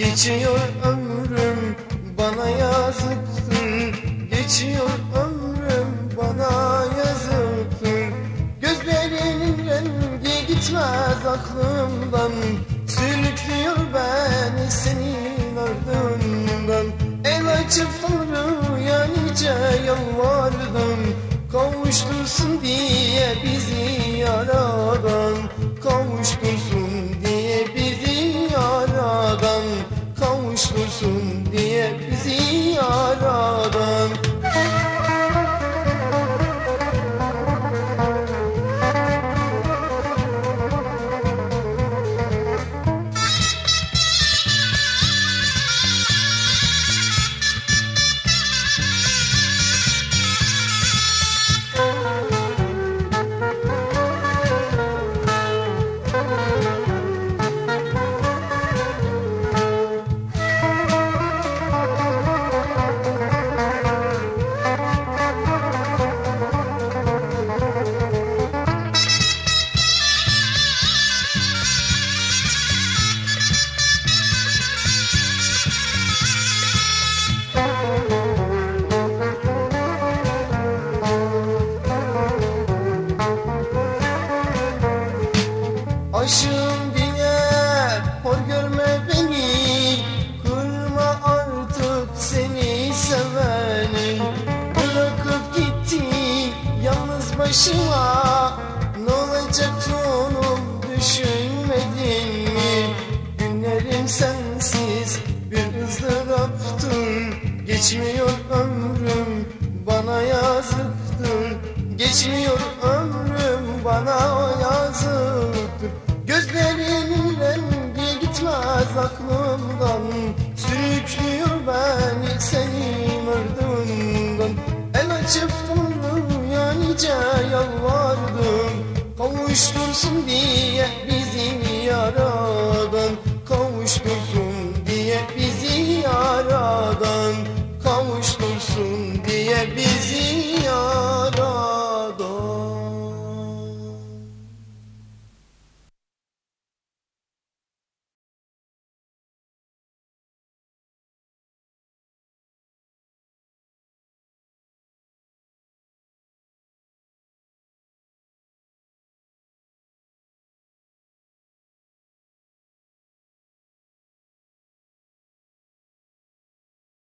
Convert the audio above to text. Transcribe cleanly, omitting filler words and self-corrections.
Geçiyor ömrüm bana yazıktır. Geçiyor ömrüm bana yazıktır. Gözlerinin rengi gitmez aklımdan. Sürüklüyor beni senin ardından. El açıp Tanrı'ya nice yalvardım, kavuştursun diye bizi yaradan. Kavuştursun diye bizi yaradan. Kavuştursun diye bizi yaradan. Aşığım diye hor görme beni, kırma artık seni seveni. Bırakıp gittin yalnız başıma, ne olacaktı onu düşünmedin mi? Günlerim sensiz bir ızdıraptır. Geçmiyor ömrüm bana yazıktır. Geçmiyor ömrüm bana yazıktır. Gözlerinin rengi gitmez aklımdan. Sürüklüyor beni senin ardından. El açıp Tanrı'ya nice yalvardım, kavuştursun diye bizi yaradan.